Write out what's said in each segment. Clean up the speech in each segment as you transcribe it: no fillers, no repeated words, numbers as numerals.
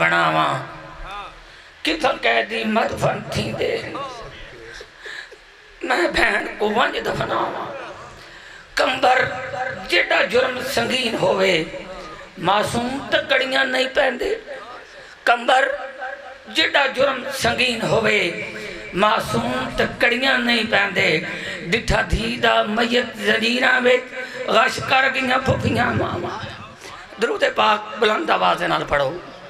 بناواں کتھا کہہ دی مدفن تھی دے میں بہن کو ونج دفناواں کمبر جیڑا جرم سنگین ہوئے معصوم تکڑیاں نہیں پہندے کمبر جیڑا جرم سنگین ہوئے معصوم تکڑیاں نہیں پہندے ڈٹھا دھیدہ میت زنیرہ میں غش کر گیاں پھپیاں ماما درود پاک بلند آوازیں نال پڑھو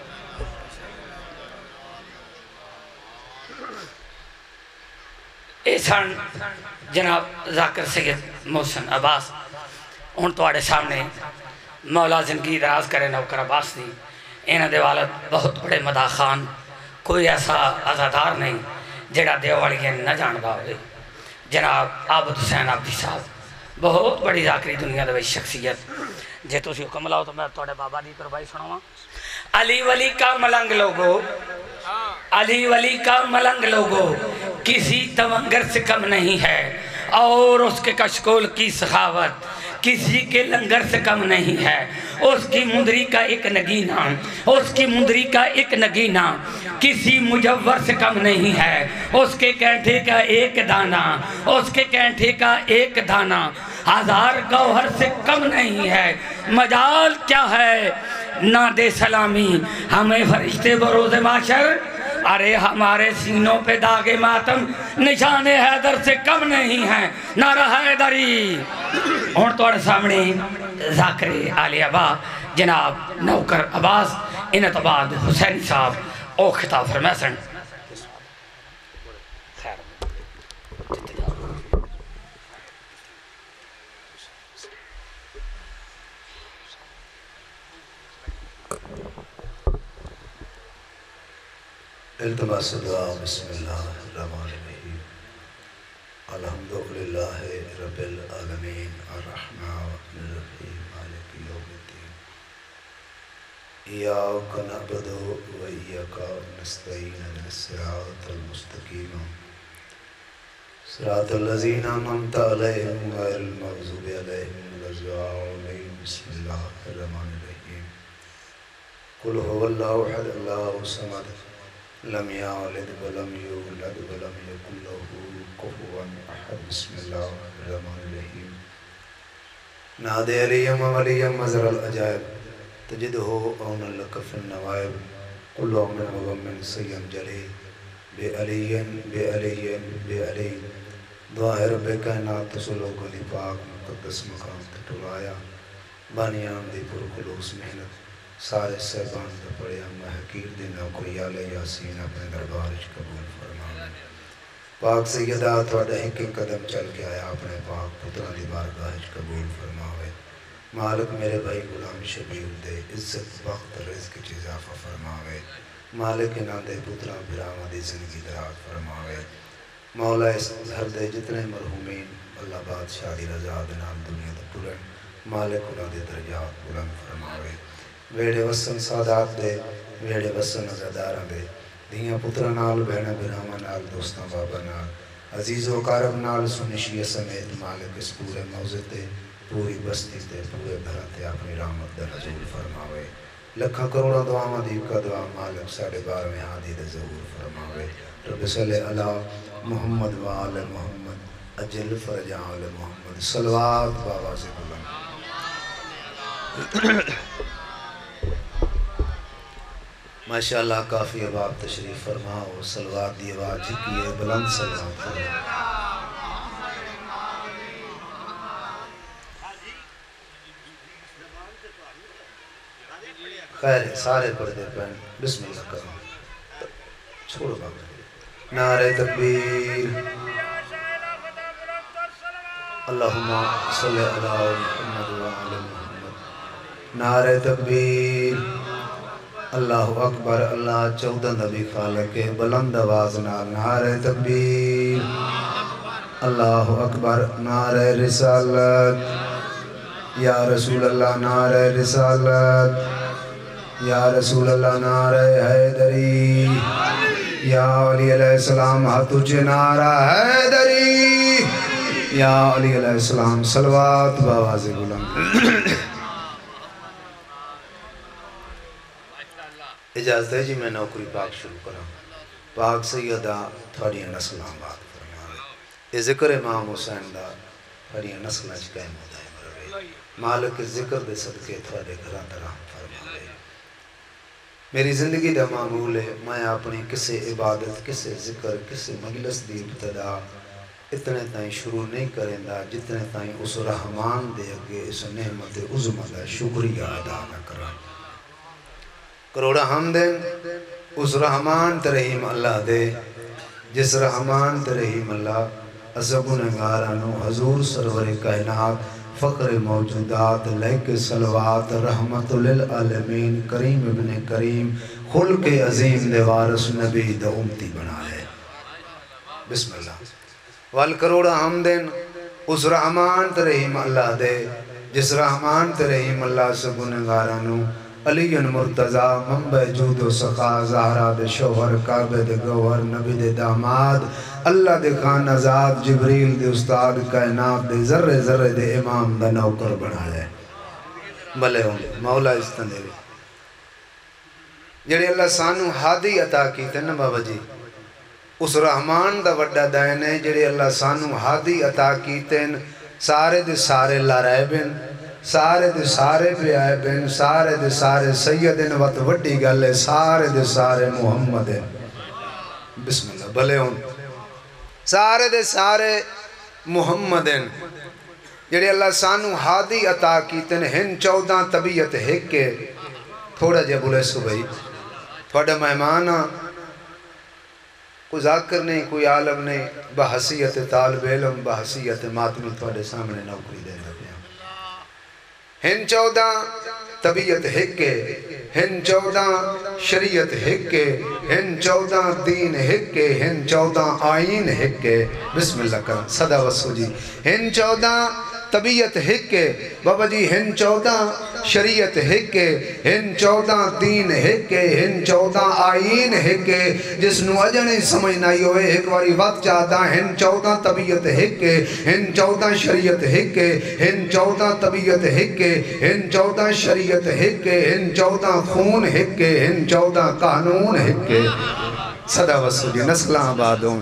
احسان جناب ذاکر سید محسن عباس ان توڑے سامنے مولا زندگی دراز کرے نوکر عباس دی انہ دے والد بہت بڑے مداح خان کوئی ایسا عزادار نہیں جڑا دیوالی نہ جاندہ ہوئے جناب عابد حسین عبدی صاحب بہت بڑی ذاکری دنیا دے شخصیت جے تو اسی حکم لاؤ تو میں توڑے بابا دی قربائی سناواں علی ولی کا ملنگ لوگو علی ولی کا ملنگ لوگو کسی تونگر سے کم نہیں ہے اور اس کے کشکول کی سخاوت کسی کے لنگر سے کم نہیں ہے اس کی مندری کا ایک نگینہ اس کی مندری کا ایک نگینہ کسی مجور سے کم نہیں ہے اس کے کینٹھے کا ایک دانہ اس کے کینٹھے کا ایک دانہ ہزار گوہر سے کم نہیں ہے مجال کیا ہے نہ دے سلامی ہمیں فرشتے بروز معاشر ارے ہمارے سینوں پہ داغ ماتم نشان حیدر سے کم نہیں ہیں نعرہ حیدری اور توڑ سامنے ذاکر آلی ابا جناب نوکر عباس انت بعد حسین صاحب او خطاب فرمیسن التماس دعا بسم اللہ الرحمن الرحیم الحمدللہ رب العالمین الرحمن الرحیم مالک یوم الدین ایاک نعبد و ایاک نستعین اهدنا الصراط المستقیم صراط الذین انعمت علیہم غیر المغضوب علیہم ولا الضالین بسم اللہ الرحمن الرحیم قل هو اللہ احد اللہ الصمد لم يولد ولم يولد ولم يكن له كفوا احد بسم الله الرحمن الرحيم نادي عليا وليا مزر العجائب تجده عونا لك في النوائب قل من ومن سيم جليل بعلي بعلي بعلي ظاهر بكائنات سلوك نفاق مقدس مقام تٹلایا بانیان دی پر خلوص محنت سارے سہبان دا پڑیا محقیر دینا کوئی آلے یاسین اپنے دربارش قبول فرمانے پاک سیدہ توڑا ایک قدم چل کے آیا اپنے پاک پتران دی بارگاہش قبول فرماوے مالک میرے بھائی غلام شبیر دے عزت وقت رزق کی اضافہ فرماوے مالک انہاں دے پتران بھراما دی زندگی دراز فرماوے مولا اس گھر دے جتنے مرحومین اللہ بادشاہ دی رضا دنال دنیا دا پورن مالک انہاں دے درجات بلند فرماوے ویڑے وسن سادات دے ویڑے وسن عزادارہ دے دیاں پترہ نال بہنہ برامہ نال دوستان بابا نال عزیز و قارب نال سنشی سمیت مالک اس پورے موزے تے پوری بستی تے پورے بھرتے اپنی رحمت در نزول فرماوے لکھا کروڑا دعا مدیب کا دعا مالک ساڑھے بارہ میں حادی دے ظہور فرماوے رب صلی اللہ محمد و آل محمد اجل فرج آل محمد صلوات باواز بلند ماشاءاللہ کافی اباب تشریف فرماؤ صلوات دی آواز جھکیے بلند صلوات فرماؤ خیر ہے سارے پردے پہن بسم اللہ کرو چھوڑو بابا نعرہ تکبیر اللہم صلی اللہ محمد و آل محمد نعرہ تکبیر اللہ اکبر اللہ چودہ نبی خالق بلند آواز نعرہ تکبیر اللہ اکبر نعرہ رسالت یا رسول اللہ نعرہ رسالت یا رسول اللہ نعرہ حیدری یا علی علیہ السلام ہاتھ نعرہ حیدری یا علی علیہ السلام صلوات باواز بلند اجازت ہے جی میں نوکری پاک شروع کروں. پاک سیدہ تھوڑی نسلاں آباد فرماوے. یہ ذکر امام حسین دا تھوڑی نسلاں چ قائم ہو دائم رہے. مالک ذکر دے صدقے تھوڑے گھراں دا رحم فرماوے. میری زندگی دا معمول ہے میں اپنی کسی عبادت کسی ذکر کسی مجلس دی ابتدا اتنے تائیں شروع نہیں کریں دا جتنے تائیں اس رحمان دے اگے اس نعمت عظمہ دا شکریہ ادا نہ کریں. کروڑا حمدیں اس رحمان ترحیم اللہ دے جس رحمان ترحیم اللہ ازگنگارانو حضور سرور کائنات فقر موجودات لیک صلوات رحمت للعالمین کریم ابن کریم خلق عظیم دے وارث نبی دا امتی بنائے. بسم اللہ. والکروڑا حمدن اس رحمان ترحیم اللہ دے جس رحمان ترحیم اللہ سگنگارانو علی مرتضی منبع جود و سخا زہرہ دے شوہر کعبہ دے گوہر نبی دے داماد اللہ دے خانہ ذات جبریل دے استاد کائنات دے ذرے ذرے دے امام دا نوکر بنایا ہے. بلے ہوں مولا استندے جڑے اللہ سانو ہادی عطا کیتے نا بابا جی اس رحمان دا وڈا دین ہے جڑے اللہ سانو ہادی عطا کیتے سارے دے سارے لارائے بن سارے دے سارے پہ آئے بن سارے دے سارے سیدن وقت وڈی گل ہے سارے دے سارے محمد ہیں. بسم اللہ. بھلے ہوں سارے دے سارے محمد ہیں جڑے اللہ سانو ہادی عطا کیتے ہن 14 طبیعت کے تھوڑا جے بولے سو بھئی تھوڑا مہمان کوئی ذاکر نہیں کوئی عالم نہیں بحثیت طالب علم بحثیت ماتمی تھوڑے سامنے نوکری دے رہے ہیں. ہن 14 طبیعت کے ہن 14 شریعت کے ہن 14 دین کے ہن 14 آئین کے. بسم اللہ کرم صدا وسو جی. ہن 14 طبیعت کے بابا جی ہن 14 شریعت کے ہن 14 دین کے ہن 14 آئین کے جس نو اجنے سمجھ نہیں ہوئے ایک واری وقت چاہتا ہن 14 طبیعت کے ہن 14 شریعت کے ہن 14 طبیعت کے ہن 14 شریعت کے ہن 14 خون کے ہن 14 قانون کے. صدا وسو جی نسلاں آبادوں.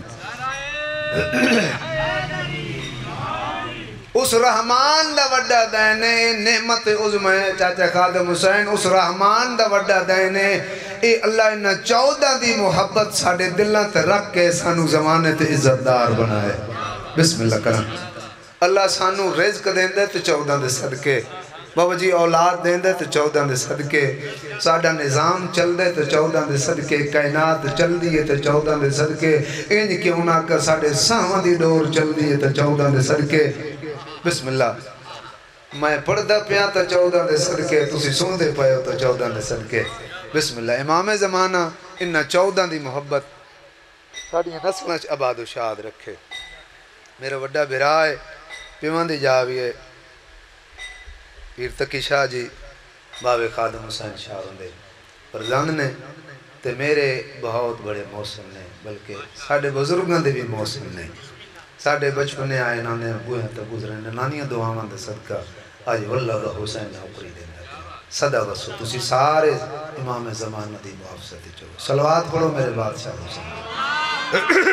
اس رحمان دا وڈا دینے نعمت عظم ہے چاچا خادم حسین اس رحمان دا وڈا دینے اے اللہ انہا 14 دی محبت ساڑے دلہ تے رکھ کے سانو زمانے تے عزت دار بنائے. بسم اللہ کرم. اللہ سانو رزق دیندے تے 14 دے صدقے بابا جی اولاد دیندے تے 14 دے صدقے ساڑا نظام چل دے تے 14 دے صدقے کائنات چل دیئے تے 14 دے صدقے انج کیوں نہ کر ساڑے ساہاں دی ڈور چل دیئے تے 14 دے صدقے. بسم اللہ. میں پڑھدا پیا تا 14 دے صدقے تسی سن دے پائے ہو تا 14 دے صدقے. بسم اللہ. امام زمانہ انہا 14 دی محبت ساڑی نسلیں آباد و شاد رکھے. میرا وڈا برائے پیمان دی جاویے پیر تقی شاہ جی بابے خادم حسین شاہ ہوندے پرزان نے تے میرے بہت بڑے موسم نے بلکہ ساڑے بزرگاں دے بھی موسم نے ساڑے بچپنے آئے نانے بوئے تا گزرے نانیاں دعاواں دے صدقہ آج واللہ دا حسین نوکری دینا. صدا وسو تسی سارے امام زمانہ دی معافظتی چلو صلوات پڑھو میرے بادشاہ حسین.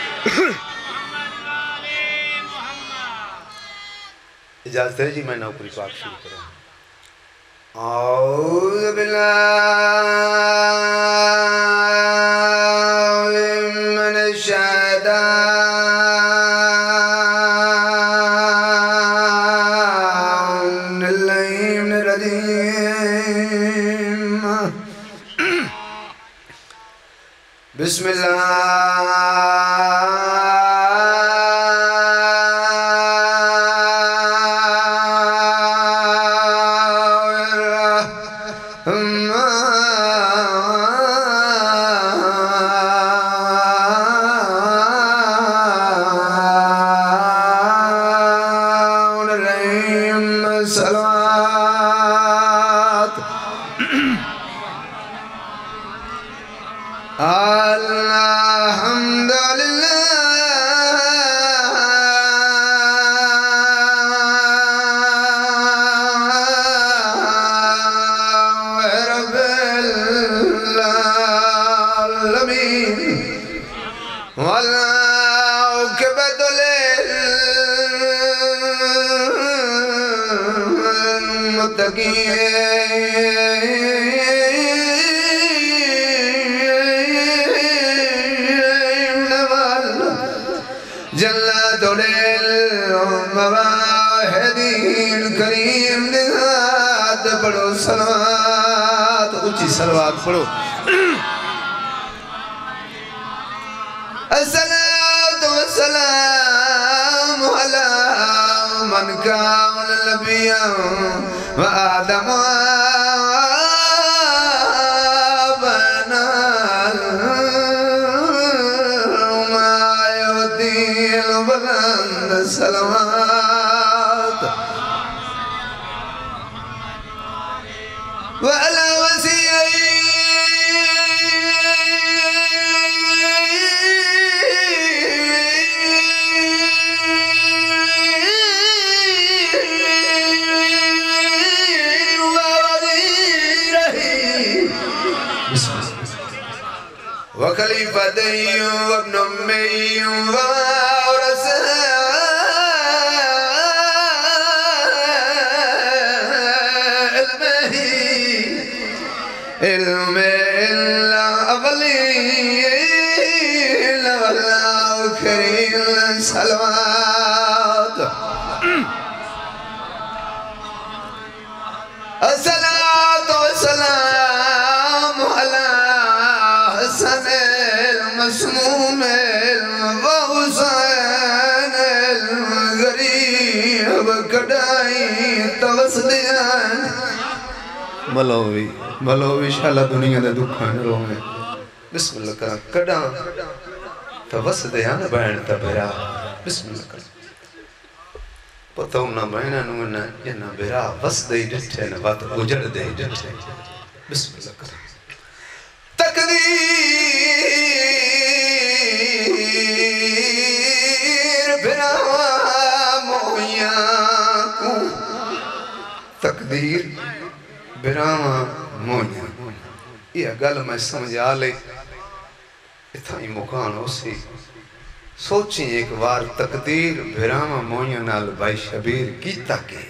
اجازت ہے جی میں نوکری پاک شروع کروں. اعوذ باللہ من الشیطان بسم اللہ. والعاقبة للمتقين جنات للمواحدين کریم نہاد پڑھو صلوات اچھی صلوات پڑھو الصلاة والسلام على من كان نبيا وآدم وابنا ما يهدي البلند الصلوات وعلى وسيعي وخليفتي وابن أمي وورثه علم الأولين والآخرين صلوات الصلاة والسلام على حسن المسموم وحسين الغريب كدائي توسديان ملوی شالا دنیا دے دکھان روئے بسم اللہ کرا کڑا توسدیان بین تبرا بسم اللہ کرا پتہ نہ بین نونا یہ نہ برا وسدی ڈٹھے نہ بات اجڑ دے ڈٹھے بسم اللہ کرا تقدیر بھرا مویاں کو تقدیر براما مویاں یہ گل میں سمجھ آلے اتھائی مکان ہو سی سوچیں ایک بار تقدیر براما مویاں نال بھائی شبیر کیتا کے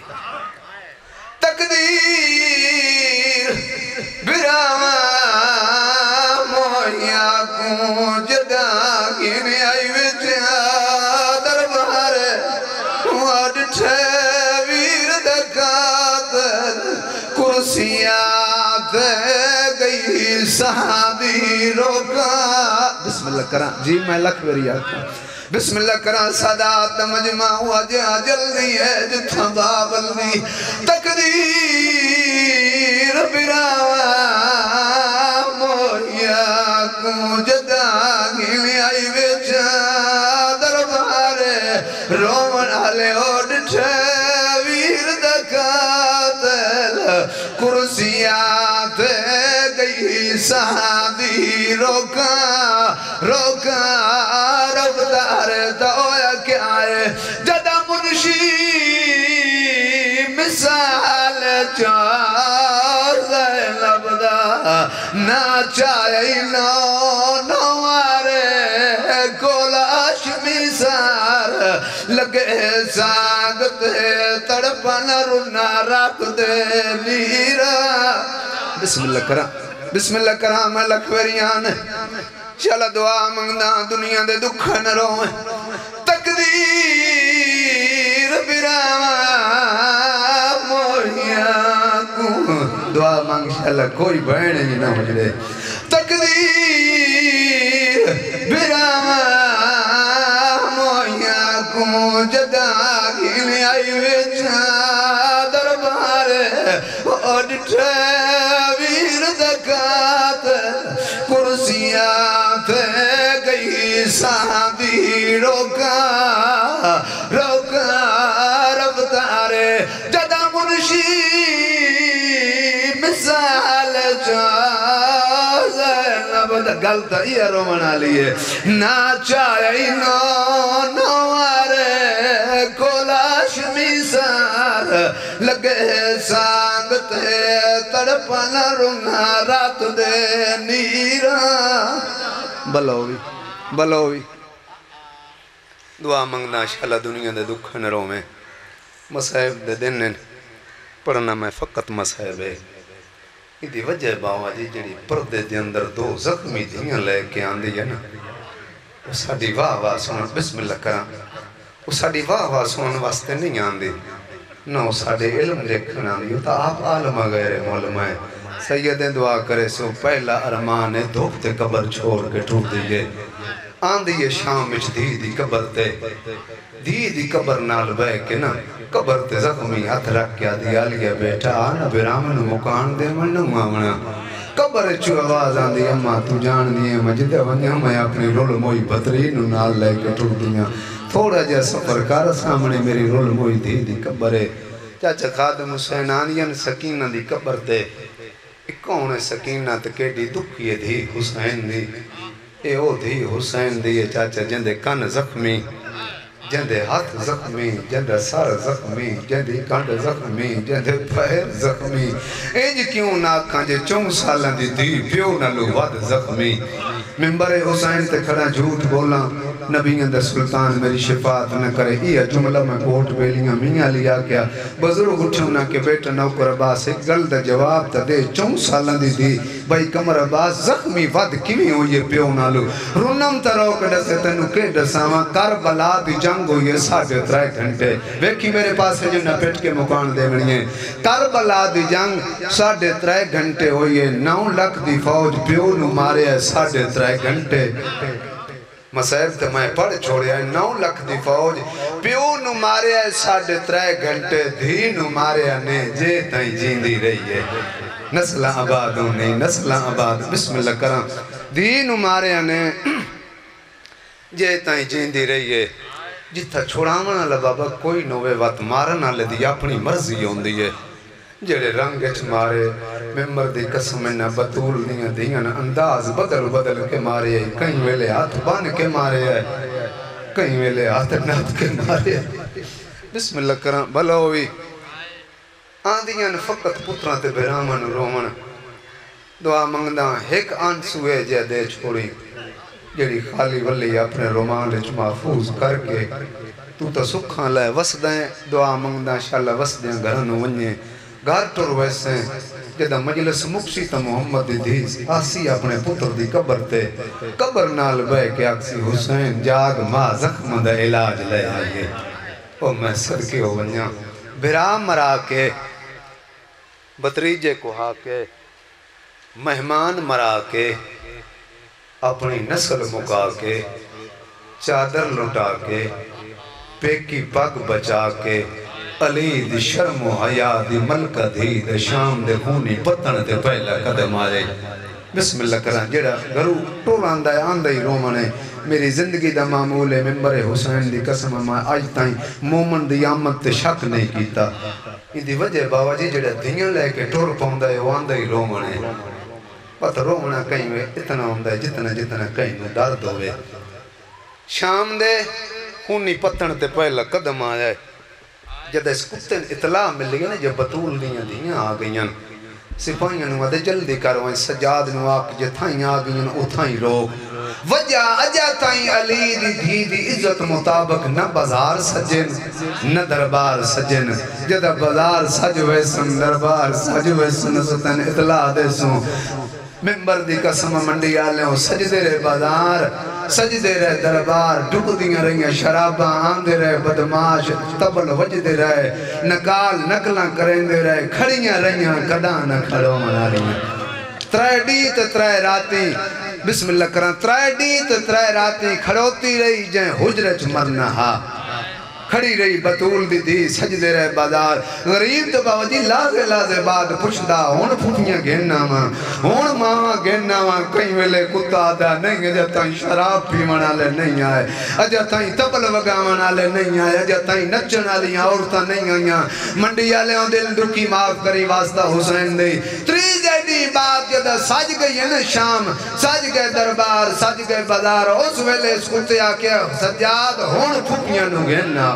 تقدیر براما مویاں کو جدا گینے آئی وچیا دربار وڈ ٹھویر دکاتر کرسیات گئی صحابی روکا بسم اللہ کرا جی میں لکھ بری آتا بسم اللہ کرا صدات مجمع ہوا جہاں جلدی ہے جتھا بابل دی تقدیر براوا مویا کو جدا گیلی آئی وچا دربار رومن آلے اوڈ ٹھویر دکاتل کرسیات گئی صحابی روکا روکا رفتار دویا کیا ہے جدا منشی مثال چار زینب دا ناچائی نوارے کولاش میسار لگے ساگت تڑپن رنا رکھ دے نیرہ بسم اللہ کرا بسم اللہ کرا میں لکھوریان چلا دعا منگنا دنیا دے دکھا نہ روئے تقدیر براما موہیاں کو دعا مانگ شاءاللہ کوئی بہنے ہی نہ ہو جلے تقدیر براما موہیاں کو جدا گھیلی آئی وچا دربار اور ٹھویر دکات کرسیات گئی صحابی روکا روکا رفتار جدا منشی مثال زینب دا گلتا یہ رومن آلیے ناچائی نوارے کولاش میسار لگے سانگت تڑپن رنا رات دے نیرہ بلوی دعا منگنا انشاءاللہ دنیا دے دکھ نہ رویں مصائب دے دن پڑھنا میں فقط مصائب ہے دی وجہ باوا جی جڑی پردے دے اندر دو زخمی دیاں لے کے آندی ہے نا وہ ساڑی واہ سنن بسم اللہ کرام وہ ساڑی واہ سنن واسطے نہیں آندی نہ وہ ساڑے علم دیکھن آندی وہ تا آپ عالم غیر معلوم ہے سیدیں دعا کرے سو پہلا ارمان ہے دھوپ تے قبر چھوڑ کے ٹوٹ دیئے آندی یہ شام اچھ دی قبر تے دی قبر نال بے کے نا قبر تے زخمی ہاتھ رکھ کیا دیا لیا بیٹا آنا برامن مکان دے من مامنا قبر چو آواز آندی اماں تو جان دیئے مجدے ونیا میں اپنی رول موئی بطرین نال لے کے ٹوٹ دیا تھوڑا جا سفر کار سامنے میری رول موئی دی قبر ہے چاچا خادم حسین آنین سکینہ دی قبر تے کون سکینہ تکیڈی دکھیے دی حسین دی اے او دی حسین دی چاچا جندے کن زخمی جندے ہاتھ زخمی جندے سار زخمی جندے کانڈ زخمی جندے پہر زخمی اینج کیوں ناکھاں جے 4 سالہ دی پیو نلو ود زخمی ممبر حسین تے کھڑا جھوٹ بولا نبی اندر سلطان میری شفاعت نہ کرے یہ جملہ میں کوٹ بیلیاں میاں لیا کیا بزرگ اٹھونا کہ بیٹا نوکر عباس ایک گل دا جواب تا دے 4 سالہ دی بھائی کمر عباس زخمی ود کمی ہو یہ پیو نالو رونم ترو کڑا سے تنو کے ڈساواں کربلا دی جنگ ہو یہ 3.5 گھنٹے ویکھی میرے پاس ہے جو نہ پیٹ کے مکان دے گھنیے کربلا دی جنگ 3.5 گھنٹے ہو یہ 9 لاکھ دی فوج پیو نو مارے 3.5 گھنٹے مسائب تے میں پڑھ چھوڑیا 9 لاکھ دی فوج پیو نو مارے 3.5 گھنٹے دھی نو مارے نے جے تائیں جیندی رہی ہے نسلہ آبادوں نہیں نسلہ آباد بسم اللہ کرام دھی نو مارے نے جے تائیں جیندی رہی ہے جتھا چھوڑاونا لبابا کوئی نوے وقت مارنا لدی اپنی مرضی ہوندی ہے جڑے رنگ اچھ مارے ممبر دی قسم نہ بطول دیاں انداز بدل کے مارے کہیں ویلے ہاتھ بان کے مارے کہیں ویلے ہاتھ نات کے مارے بسم اللہ کرام بھلا ہوئی آندیاں فقط پتران تے برامن رومن دعا منگدہ ایک آنسوے جے دے چھوڑی جڑی خالی ولی اپنے رومان لچ محفوظ کر کے تو تا سکھاں لائے وسدیں دعا منگدہ انشاءاللہ وسدیں گھرانو ونجیں گھر ٹور ویسے جدہ مجلس مکشی تا محمد دیس آسی اپنے پتر دی قبر تے قبر نال بے کے اکسی حسین جاگ ماں زخم دا علاج لے آئیے او میں صدقے ہو ونیا بھرا مرا کے بطریجے کو ہا کے مہمان مرا کے اپنی نسل مکا کے چادر لٹا کے پیکی پگ بچا کے علی دی شرم و حیاء دی ملکہ دی دے شام دے خونی پتن دے پہلا قدم آئے بسم اللہ کران جیڑا گھرو ٹول آندائی رومنے میری زندگی دا معمول ہے ممبر حسین دی قسم میں آج تائیں مومن دی آمد تے شک نہیں کیتا ان دی وجہ باوا جی جیڑا دھیاں لے کے ٹور پاؤں ہے وہ آندائی رومنے پتہ رومنا کہیں میں اتنا ہوندہ ہے جتنا کہیں میں درد ہوئے شام دے خونی پتن تے پہلا قدم آئے جب اس کتن اطلاع مل گئی نا جب بطول دیاں آ گئیاں سپاہیاں نو آدھے جلدی کروائیں سجاد نو آکھ جے تھائیں آ گئیاں اتھائیں روک وجہ اجا تائیں علی دی عزت مطابق نہ بازار سجن نہ دربار سجن جدہ بازار سج ویسن دربار سج ویسن ستن اطلاع دے سوں ممبر دی قسم منڈی آلے ہوں سجدے رہے بازار سجدے رہے دربار ڈھک دیاں رہیاں شراباں آندے رہے بدماش تبل وجدے رہے نکال نکلاں کریں دے رہے کھڑیاں رہیاں کڑاں نہ کھڑو منا رہیاں 3 ڈیت 3 راتی بسم اللہ کران 3 ڈیت 3 راتی کھڑوتی رہی جائیں حجرچ مرنا ہا کھڑی رہی بطول دی سجدے رہے بازار غریب تو باوجی لازے بعد پوچھدا ہون پھوٹیاں گھننا ماں ہون ماں گھننا ماں کہیں ویلے کتا آدھا نہیں اجا تائیں شراب پیمن آلے نہیں آئے اجا تائیں تبل وگامن آلے نہیں آئے اجا تائیں نچن آلی عورتاں نہیں آئیاں منڈی آلے ہوں دل دکھی معاف کری واسطہ حسین دی 3 جیدی بات جدہ سج گئی ہے نا شام سج گئے دربار سج گئے بازار اس ویلے اس کتے آکے سجاد ہون پھوٹیاں نو گھننا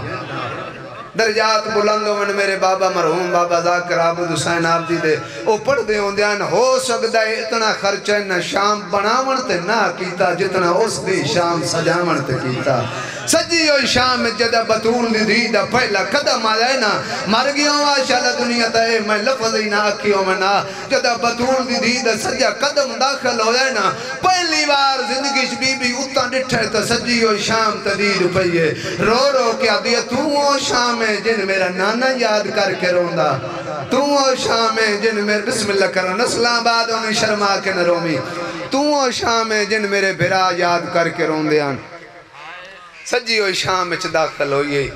درجات بلندوں من میرے بابا مرحوم بابا ذاکر عابد حسین عابدی دے او پڑھ دے ہوں دیان ہو سکتا ہے اتنا خرچہ نہ شام بناون تے نہ کیتا جتنا اس دی شام سجاون تے کیتا سجی ہوئی شام جدہ بطول دی دی دا پہلا قدم آ جائے نا مر گیا ہوں آشالہ دنیا تے میں لفظ ہی نہ آکھیوں میں نا جدہ بطول دی دی دا سجا قدم داخل ہو جائے نا پہلی بار زندگیش بی بی اتنا ڈٹھے تا سجی ہوئی شام تدید پئیے رو رو کیا دیا تو وہ شام ہے جن میرا نانا یاد کر کے روندہ تو وہ شام ہے جن میرے بسم اللہ کرنا نسلان بعد انہیں شرما کے نہ رومی تو وہ شام ہے جن میرے بھرا یاد کر کے روندے آن سجی ہوئی شام میں داخل ہوئیے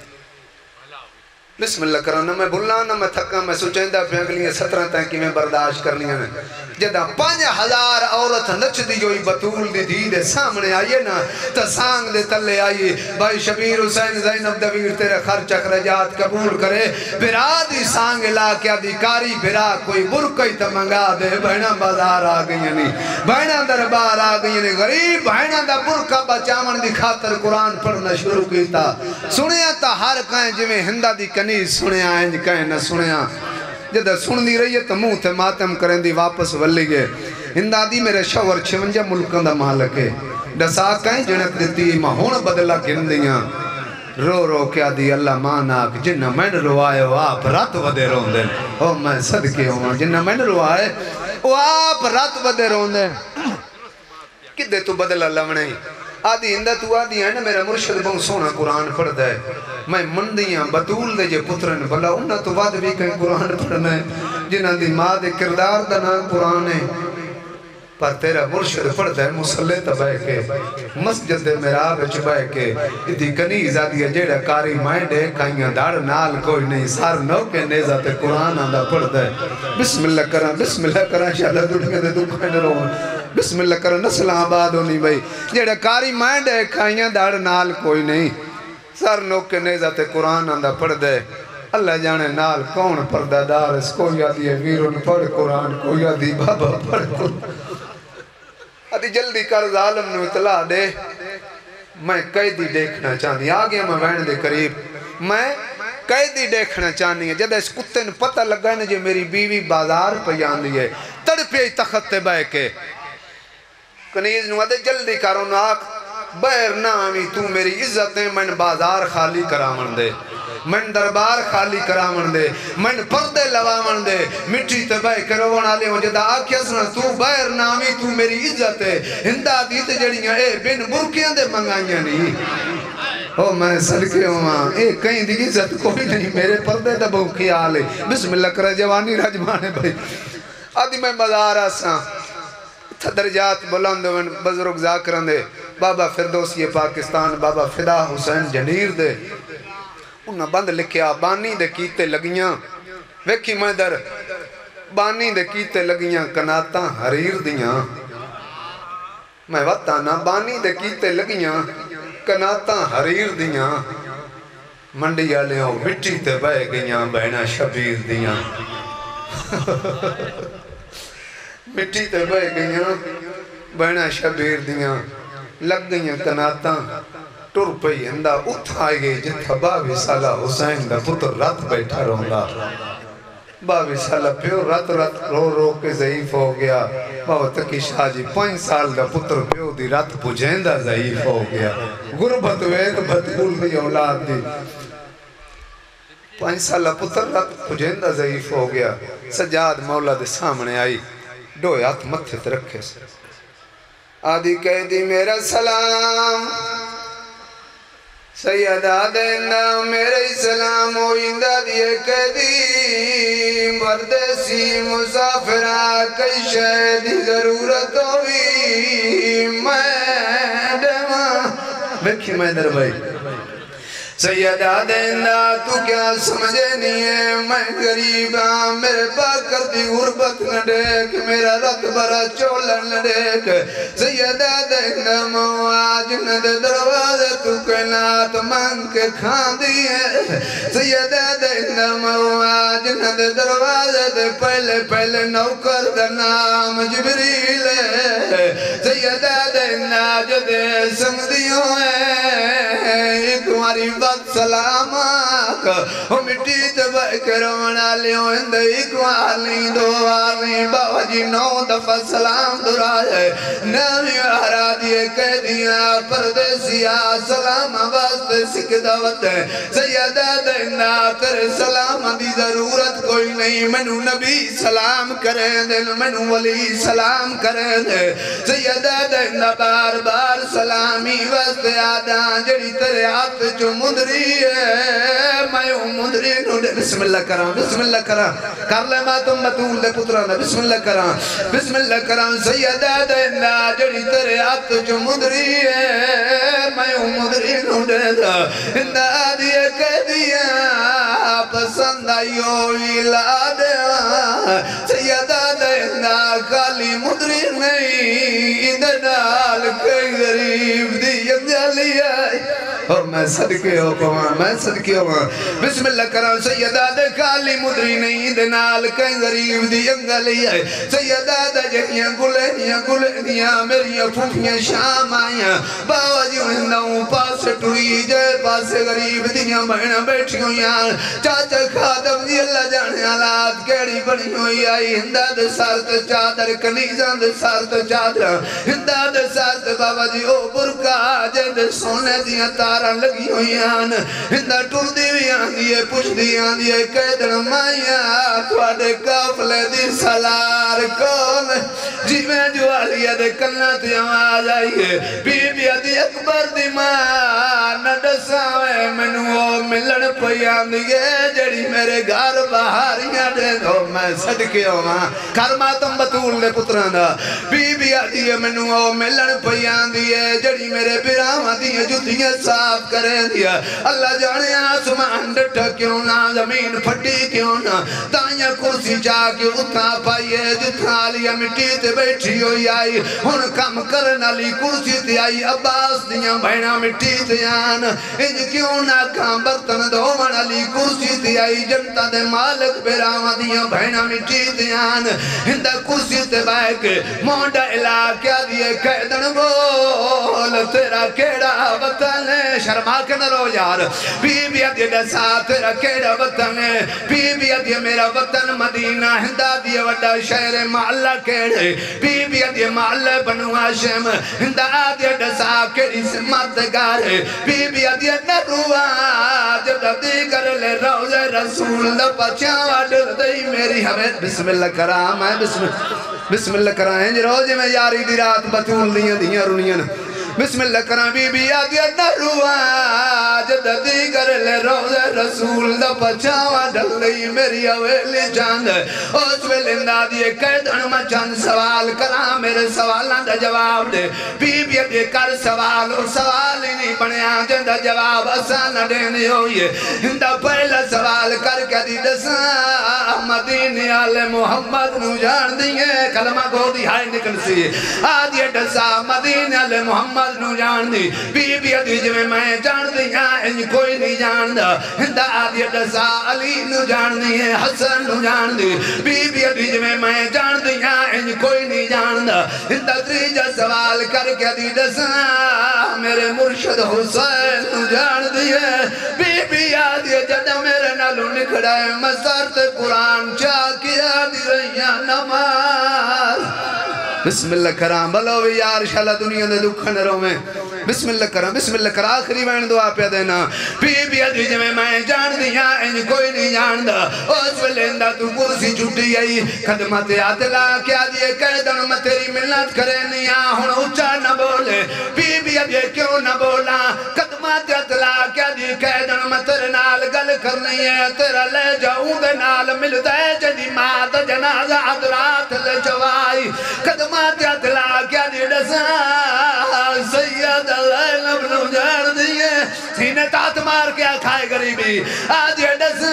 بسم اللہ کرو نہ میں بھولا نہ میں تھکا میں سوچیندہ پہ اگلیاں 17 تائیں کی میں برداشت کر لیا میں جدہ 5000 عورت نچ دی ہوئی بطول دی دی دے سامنے آئیے نا تا سانگ دے تلے آئیے بھائی شبیر حسین زینب دویر تیرے خرچ اخرجات قبول کرے بھرا دی سانگ لا کیا دی کاری بھرا کوئی برکئی تا منگا دے بہنہ بازار آ گئی نہیں بہنہ دربار آ گئی نہیں غریب بہنہ دا برکہ بچامن دی خاطر قرآن پڑھنا شروع کیتا سنیا تا ہر کہیں جویں ہندہ دی کنیز سنیا انج کہیں نہ سنیا جدہ سن دی رہی ہے تو منہ تھے ماتم کریں دی واپس ولی گئے ہندادی میرے شور 56 ملکوں دا مالک ہے ڈسا کہیں جنت دیتی مہون بدلہ گندیاں رو رو کیا دی اللہ ماناک جنہ میں نے روائے وہ آپ رات ودے رون دیں او میں صدقے ہوں جنہ میں نے روائے وہ آپ رات ودے رون دیں کدے تو بدلہ لونے آدھی ہندہ تو آدھی ہے نا میرا مرشد بہت سونا قرآن پڑھ دے میں مندیاں بطول دے جے پترن بھلا انہا تو بعد بھی کہیں قرآن پڑھنا ہے جنہاں دی ماں دے کردار دا نا قرآن ہے پر تیرا مرشد پڑھ دے مسلح تباہ کے مسجد دے میراب چباہ کے اتھی کنیز آدھی ہے جیڑا کاری مائیں دے کھائیاں داڑ نال کوئی نہیں سار نو کے نیزہ تے قرآن آندہ پڑھ دے بسم اللہ کران شاءاللہ دنیا دے دکھائیں رہوں بسم اللہ کرو نسل آباد ہونی بھئی جیڑا کاری مائیں دے کھائیاں داڑ نال کوئی نہیں سر نوک کے نیزہ تے قرآن آندہ پڑھ دے اللہ جانے نال کون پردہ دار اس کوئی آدھی ہے ویرون پڑھ قرآن کوئی آدھی بابا پڑھ قرآن آدھی جلدی کر ظالم نے اطلاع دے میں قیدی دیکھنا چاہنی آگے میں وین دے قریب میں قیدی دیکھنا چاہنی ہے جب اس کتے نے پتہ لگا ہے جو میری بیوی بازار پہ آندھی ہے تڑپے تخت بے کے کنیز نو آدھے جلدی کرو ناک بیر نامی تو میری عزتیں من بازار خالی کرامن دے من دربار خالی کرامن دے من پردے لوامن دے مٹھی تے بے کروان آلے ہوں جدہ آکھیا سنا تو بیر نامی تو میری عزتیں ہندہ دیتے جڑیاں اے بن برکیاں دے منگائیاں نہیں او میں صدقے ہوں اے کہیں دی عزت کوئی نہیں میرے پردے دا بہو خیال ہے بسم اللہ کرے جوانی رجمانے بھائی آدھی میں بازار آساں درجات بلند ون بزرگ ذاکران دے بابا فردوسی پاکستان بابا فدا حسین جنیر دے انہاں بند لکھیا بانی دے کیتے لگیاں ویکھی میں در بانی دے کیتے لگیاں کناتاں حریر دیاں میں وطانا بانی دے کیتے لگیاں کناتاں حریر دیاں منڈی آلے ہوں مٹی تے بہ گیاں بہنا شبیر دیاں مٹی تے بہ گیاں بہنا شبیر دیاں لگ گیاں کناتاں ٹر پئی ہندہ اٹھائے گئے جتھا 22 سالہ حسین دا پتر رات بیٹھا رہنگا 22 سالہ پیو رات رو رو کے ضعیف ہو گیا بابا تکی شاہ جی 5 سال دا پتر پیو دی رات پجھیندہ ضعیف ہو گیا غربت وید بطول دی اولاد دی 5 سالہ پتر رات پجھیندہ ضعیف ہو گیا سجاد مولا دے سامنے آئی دو ہاتھ متھے تے رکھے سے آدھی کہہ دی میرا سلام سیدہ دینا میرے سلام ہوئندہ دیئے کہہ دی مردسی مسافرہ کئی شہدی ضرورت ہوئی میں دیواں بیکھی میں در بھائی سیدہ دینا تو کیا سمجھے نہیں ہے میں غریباں میرے پاک کرتی غربت نہ دیکھ میرا رت برا چولن نہ دیکھ سیدہ دینا مواج نہ دے دروازے تو کائنات مانگ کے کھان دیئے سیدہ دینا مواج نہ دے دروازے دے پہلے نوکر دا نام جبریل ہے سیدہ دینا جو دے سمدیوں ہے ایک ہماری وقت سلام آکا ہم مٹی تبا کرونا لیوں اندہ ایک والی دو والی بابا جی 9 دفعہ سلام درائے نامی وارا دیے قیدیاں پردیسیہ سلام واسط سکھ دعوت ہے سیدہ دینا تیرے سلام دی ضرورت کوئی نہیں منو نبی سلام کریں دے منو ولی سلام کریں دے سیدہ دینا بار بار سلامی واسط آدھاں جڑی تیرے ہاتھ جو مدری ہے میں مدری نو دے بسم اللہ کرام کر لے ماتم بطول دے پترانا بسم اللہ کرام سیدہ دینا جڑی تیرے ہاتھ جو مدری ہے میں مدری نو دے دا ہندہ دیے قیدیاں پسند آئیو ویلا دیا سیدہ دینا خالی مدری نہیں ادھنال کئی غریب دیا جالی آئی میں صدقے ہو بسم اللہ کرام سیدہ دے خالی مدری نہیں دنال کئی غریب دی انگلی ہے سیدہ دے جہیاں گلینیاں میری پھوٹیاں شام آئیاں باوجو ہندہوں پاس ٹوئی جائے پاس غریب دیاں بہنہ بیٹھی ہویاں چاچا خادم دی اللہ جانے حالات کیڑی بڑی ہوئی آئی ہندہ دے سارت چادر کنیزان دے سارت چادر ہندہ دے سارت بابا جی او برکا جے سونے دیاں تارا لگی ہوئی آن ہندہ ٹول دی ہوئی آن دیئے پوچھ دی آن دیئے قیدن مائیاں توڑے کافلے دی سالار کون جی میں جو آلیہ دے کلنا تی آواز آئیے بی بی دی اکبر دی ماں نڈساوے منو ملن پیان دیئے جڑی میرے گھر باہریاں دے دو میں صدقے ہوں کرماتم بطول دے پترانا بی بی دی منو ملن پیان دیئے جڑی میرے پیراما دیئے جتیاں صاف کریں دیا اللہ جانے آسمان ڈٹھا کیوں نہ زمین پھٹی کیوں نہ تائیاں کرسی جا کے اتھا پائیے جتھا لیا مٹی تے بیٹھی ہوئی آئی ہن کم کرنا لی کرسی تے آئی عباس دیاں بہنا مٹی تے آن انج کیوں نہ کام برتن دھومن لی کرسی تے آئی جنتا دے مالک بیراما دیاں بہنا مٹی تے آن ہندہ کرسی تے بائے کے مونڈا علاقہ دیئے قیدن بول تیرا کیڑا وطن ہے شرما کے نہ رو یار بی بی ادھے دسا تیرا کیڑا وطن ہے بی بی ادھے میرا وطن مدینہ ہندہ دیئے وڈا شہر محلہ کیڑے بی بی ادھے محلہ بنو ہاشم ہندہ ادھے دسا کیڑی سمت گارے بی بی ادھے نروا جب دی کر لے روز رسول دا پچھاوا ڈر دی میری ہمیں بسم اللہ کرام ہے بسم اللہ کرام ہے روز میں یاری دی رات بطول دیاں رونیاں بسم اللہ کرام بی بی آدیا نروا جددی کر لے روز رسول دا پچھاوا ڈل لئی میری اویلی چاند اس ویلندہ دیئے قیدن میں چند سوال کرام میرے سوالان دا جواب دے بی بی آدیا کر سوال اور سوال ہی نہیں بنیا جندہ جواب آسان دینی ہوئیے ہندہ پہلا سوال کر کے دی دسا مدینی آل محمد نو جان دیئے کلمہ کو دی ہائی نکل سی آدیا دسا مدینی آل محمد نو جان دی بی بی ادھی جو میں جان دی ان کوئی نہیں جان دا ہندہ آدھی دسا علی نو جان دی حسن نو جان دی بی بی ادھی جو میں جان دی ان کوئی نہیں جان دا ہندہ تریجہ سوال کر کے دی دسا میرے مرشد حسین نو جان دی بی بی آدھی جدہ میرے نالو نکھڑائے مسارت قرآن چاکیا دی رہیاں نماز بسم اللہ کرام بلو یار شاءاللہ دنیا دے دکھن رو میں بسم اللہ کرام آخری وین دعا پہ دینا بی بی ادھی جو میں جان دیا ان کوئی نہیں جان دا اس ولیندہ تو کرسی چھٹی گئی خدمت عدلہ کیا دیئے قیدن میں تیری ملت کرے نہیں ہون اچھا نہ بولے بی بی ادھی کیوں نہ بولا خدمت عدلہ کیا دیئے قیدن میں تیرے نال گل کرنی ہے تیرا لے جاؤں دے نال مل دے جدی مات جنازہ عدرات لے جوائی خدمت عدلہ کیا دیئے دسا سید زینب نو جان دیئے سینے تات مار کیا کھائے غریبی آدھے دسا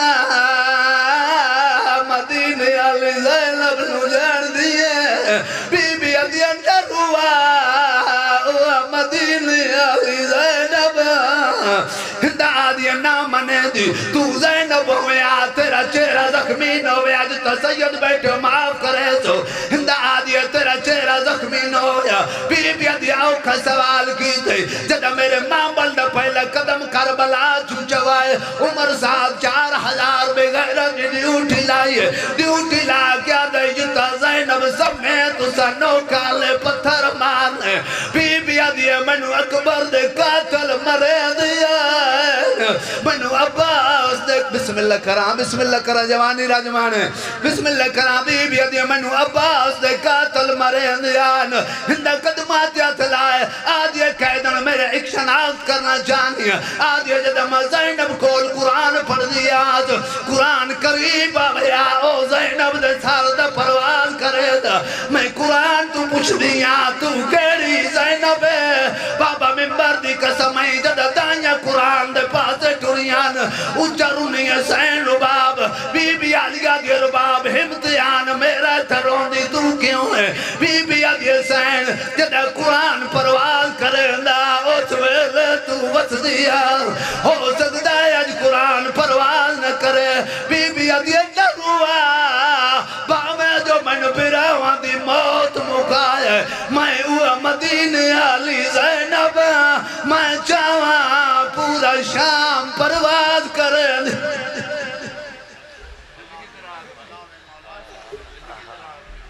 مدینہ علی زینب نو جان دیئے بی بی ادھی اندر ہوا مدینہ علی زینب ہندہ آدھی نام منے دی تو زینب ہویا تیرا چہرہ زخمی نہ ہویا جتا سید بیٹھے معاف کرے سو ہندہ آدھی تیرا چہرہ زخمی نہ ہویا بی بی ادھی آؤ کا سوال کی تھے جدہ میرے ماں بلدہ پہلے قدم کربلا چوچوائے عمر صاحب 4000 بغیر ڈیوٹی لائیے ڈیوٹی لا کیا دے جتا زینب سمیت اسا نوکالے پتھر مارنے دیا منو اکبر دے قاتل مرے دیا منو عباس دے بسم اللہ کرا جوانی راجمان بسم اللہ کرا بی بی دیا منو عباس دے قاتل مرے دیا ہندہ قدمات یا تلائے آدھے قیدن میرے اکشنات کرنا جانی آدھے جدم زینب کول قرآن پڑھ دیا قرآن قریب آیا او زینب دے ساردہ پرواز کرے دا میں قرآن تو پوچھ دیا تو کیڑی زینب ہے بابا ممبر دی قسمیں جدہ دانیا قرآن دے پاسے ٹوریان اچھا رونی سین رباب بی بی آدھیا دی رباب ہمتیان میرا تھرون دی تو کیوں ہے بی بی آدھیا سین جدہ قرآن پرواز کرے دا اس ویلے تو وس دیا ہو سکتا ہے آج قرآن پرواز نہ کرے بی بی آدھیا ڈروا باویں جو من پھراوان دی موت مکائے میں اوہ مدینہ علی زینب میں چاہاں پورا شام پرواز کرے